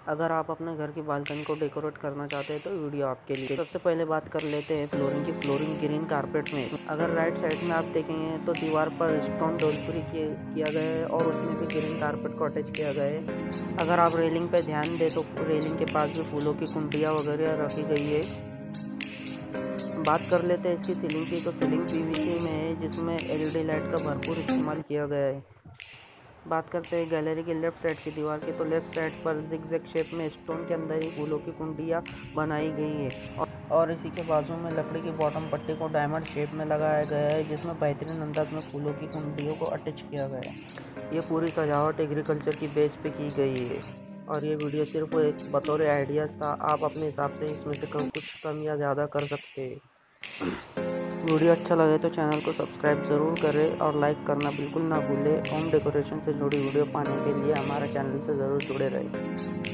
अगर आप अपने घर की बालकनी को डेकोरेट करना चाहते हैं तो वीडियो आपके लिए। सबसे पहले बात कर लेते हैं फ्लोरिंग की। फ्लोरिंग ग्रीन कारपेट में, अगर राइट साइड में आप देखेंगे तो दीवार पर स्टोन डोलपुरी किया गया है और उसमें भी ग्रीन कारपेट को अटैच किया गया है। अगर आप रेलिंग पे ध्यान दें तो रेलिंग के पास भी फूलों की कुंडियाँ वगैरह रखी गई है। बात कर लेते हैं इसकी सीलिंग की, तो सीलिंग पीवीसी में है जिसमें एलईडी लाइट का भरपूर इस्तेमाल किया गया है। बात करते हैं गैलरी की लेफ्ट साइड की दीवार की, तो लेफ्ट साइड पर जिगजैग शेप में स्टोन के अंदर ही फूलों की कुंडियाँ बनाई गई है और इसी के बाजू में लकड़ी की बॉटम पट्टी को डायमंड शेप में लगाया गया है जिसमें बेहतरीन अंदाज में फूलों की कुंडियों को अटैच किया गया है। ये पूरी सजावट एग्रीकल्चर की बेस पे की गई है और ये वीडियो सिर्फ एक बतौर आइडियाज़ था। आप अपने हिसाब से इसमें से कुछ कम या ज़्यादा कर सकते हैं। वीडियो अच्छा लगे तो चैनल को सब्सक्राइब ज़रूर करें और लाइक करना बिल्कुल ना भूलें। होम डेकोरेशन से जुड़ी वीडियो पाने के लिए हमारे चैनल से ज़रूर जुड़े रहें।